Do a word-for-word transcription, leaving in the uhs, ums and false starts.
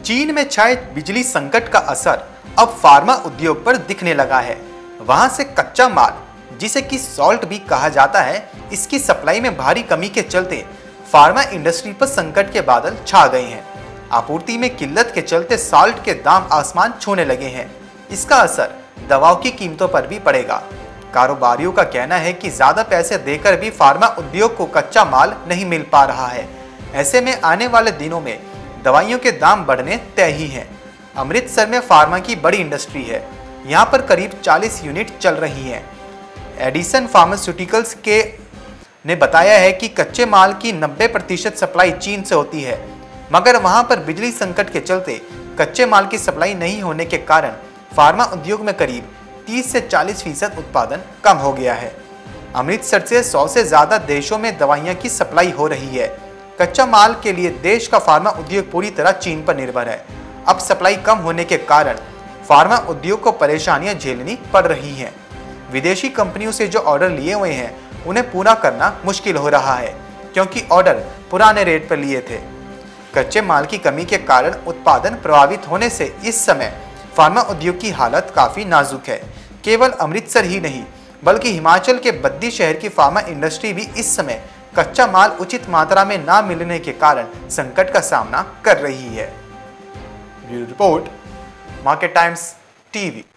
चीन में छाए बिजली संकट का असर अब फार्मा उद्योग पर दिखने लगा है। वहां से कच्चा माल, जिसे कि सॉल्ट भी कहा जाता है, इसकी सप्लाई में भारी कमी के चलते फार्मा इंडस्ट्री पर संकट के बादल छा गए हैं। आपूर्ति में किल्लत के चलते सॉल्ट के दाम आसमान छूने लगे हैं। इसका असर दवाओं की कीमतों पर भी पड़ेगा। कारोबारियों का कहना है कि ज्यादा पैसे देकर भी फार्मा उद्योग को कच्चा माल नहीं मिल पा रहा है। ऐसे में आने वाले दिनों में दवाइयों के दाम बढ़ने तय ही हैं। अमृतसर में फार्मा की बड़ी इंडस्ट्री है। यहाँ पर करीब चालीस यूनिट चल रही हैं। एडिसन फार्मास्यूटिकल्स के ने बताया है कि कच्चे माल की नब्बे प्रतिशत सप्लाई चीन से होती है, मगर वहां पर बिजली संकट के चलते कच्चे माल की सप्लाई नहीं होने के कारण फार्मा उद्योग में करीब तीस से चालीस फीसद उत्पादन कम हो गया है। अमृतसर से सौ से ज्यादा देशों में दवाइयां की सप्लाई हो रही है। कच्चा माल के लिए देश का फार्मा उद्योग पूरी तरह चीन पर निर्भर है। अब सप्लाई कम होने के कारण फार्मा उद्योग को परेशानियां झेलनी पड़ रही हैं। विदेशी कंपनियों से जो ऑर्डर लिए हुए हैं उन्हें पूरा करना मुश्किल हो रहा है, क्योंकि ऑर्डर पुराने रेट पर लिए थे। कच्चे माल की कमी के कारण उत्पादन प्रभावित होने से इस समय फार्मा उद्योग की हालत काफी नाजुक है। केवल अमृतसर ही नहीं, बल्कि हिमाचल के बद्दी शहर की फार्मा इंडस्ट्री भी इस समय कच्चा माल उचित मात्रा में ना मिलने के कारण संकट का सामना कर रही है। Bureau report, Market Times TV.